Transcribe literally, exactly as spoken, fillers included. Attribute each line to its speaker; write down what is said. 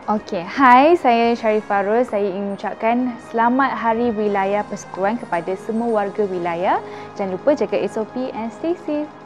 Speaker 1: Okey, hai, saya Sharifah Rose. Saya ingin mengucapkan Selamat Hari Wilayah Persekutuan kepada semua warga wilayah. Jangan lupa jaga S O P and stay safe.